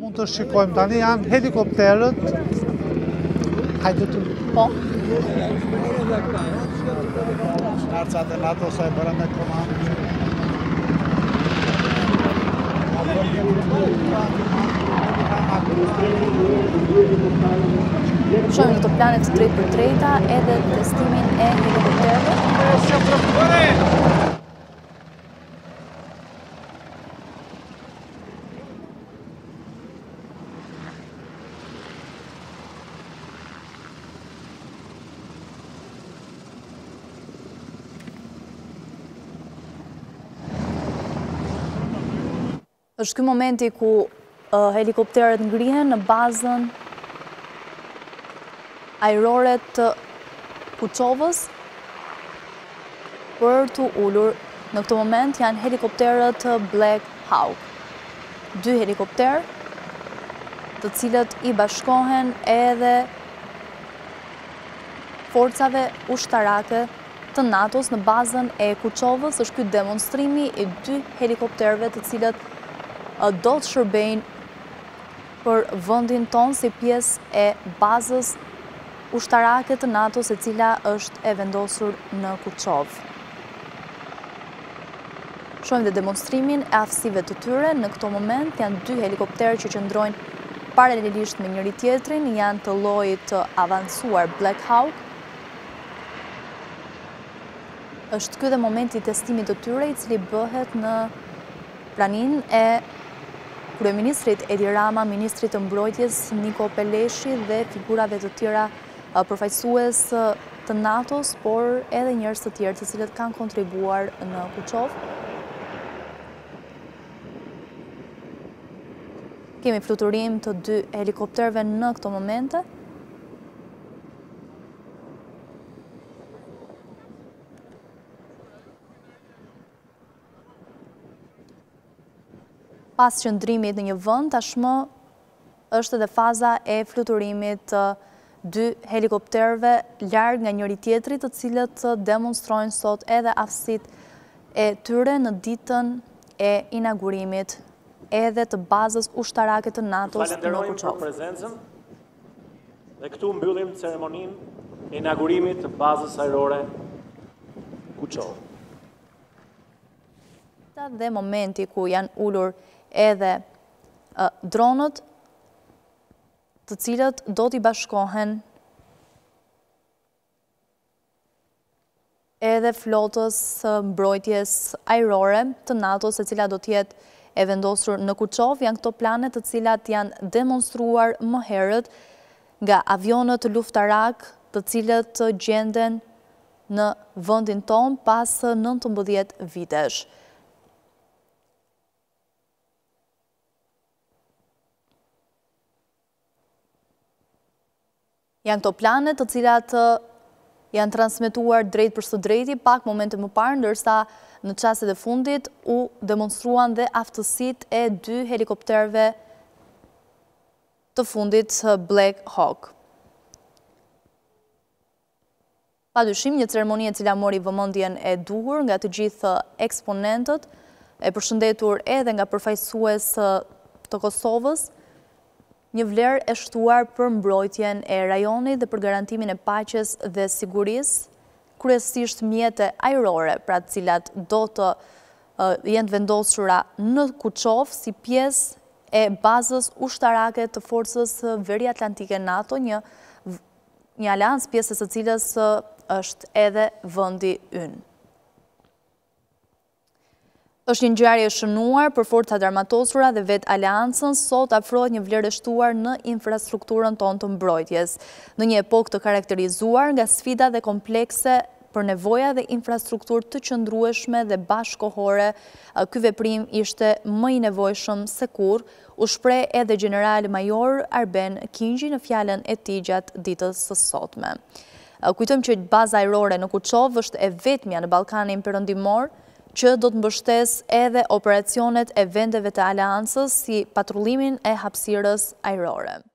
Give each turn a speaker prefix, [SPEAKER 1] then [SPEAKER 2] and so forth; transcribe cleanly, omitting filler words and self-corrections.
[SPEAKER 1] Mund të shikojmë tani janë helikopterët. Hajde të...
[SPEAKER 2] Po.
[SPEAKER 1] Arcat e NATO-s e bëra me komandë.
[SPEAKER 2] Shohim këto planet drejt për drejta edhe testimin e helikopterëve. Është ky momenti ku helikopterët ngrihen në bazën ajrore të Kuçovës për të ulur. Në këtë moment janë helikopterët Black Hawk. 2 helikopterë të cilët i bashkohen edhe forcave ushtarake të NATO-s në bazën e Kuçovës. Është ky demonstrimi i 2 helikopterëve të cilët do të shërbejnë për vendin tonë si pjesë e bazës ushtarake të NATO-s e cila është e vendosur në Kuçovë. Shohim dhe demonstrimin e aftësive të tyre. Në këto moment janë 2 helikopterë që qëndrojnë paralelisht me njëri tjetrin, janë të llojit të avancuar Black Hawk. Është ky dhe momenti i testimit të tyre i cili bëhet në praninë e kryeministrit Edi Rama, ministrit të mbrojtjes Niko Peleshi dhe figurave të tjera përfaqësues të NATO-s, por edhe njerëz të tjerë të cilët kanë kontribuar në Kuçovë. Kemi fluturim të 2 helikopterëve në këto momente. Pas qëndrimit në një vend, tashmë është edhe faza e fluturimit të 2 helikopterëve larg nga njëri tjetri, të cilët demonstrojnë sot edhe aftësitë e tyre në ditën e inaugurimit edhe të bazës ushtarake të NATO-s në Kuçovë.
[SPEAKER 3] Falenderojmë për prezencën dhe këtu mbyllim ceremoninë e inaugurimit të bazës ajrore Kuçovë.
[SPEAKER 2] Dhe momenti ku janë ulur edhe dronët të cilët do t'i bashkohen edhe flotës mbrojtjes ajrore të NATO-s e cila do t'jetë e vendosur në Kuçovë. Janë këto planet të cilat janë demonstruar më herët nga avionët luftarakë të cilët gjenden në vendin tonë pas 19 vitesh. Janë këto planet të cilat janë transmetuar drejt për së drejti pak momente më parë, ndërsa në çastet e fundit u demonstruan dhe aftësitë e 2 helikopterëve të fundit Black Hawk. Padyshim një ceremoni e cila mori vëmendjen e duhur nga të gjithë eksponentët, e përshëndetur edhe nga përfaqësues të Kosovës, një vlerë e shtuar për mbrojtjen e rajonit dhe për garantimin e paqes dhe sigurisë, kryesisht mjete ajrore, pra të cilat do të jenë vendosura në Kuçovë si pjesë e bazës ushtarake të forcës veriatlantike NATO, një aleancë pjesës së cilës është edhe vendi ynë. Është një ngjarje e shënuar për forcat armatosura dhe vetë aleancën, sot afrohet një vlerë e shtuar në infrastrukturën tonë të mbrojtjes. Në një epokë të karakterizuar nga sfida dhe komplekse për nevoja dhe infrastrukturë të qëndrueshme dhe bashkohore, ky veprim ishte më i nevojshëm se kurrë, u shpreh edhe General Major Arben Kingji në fjalën e tij gjatë ditës së sotme. Kujtojmë që baza ajrore në Kuçovë është e vetmja në Ballkanin Perëndimor që do të mbështes edhe operacionet e vendeve të aleancës si patrullimin e hapësirës ajrore.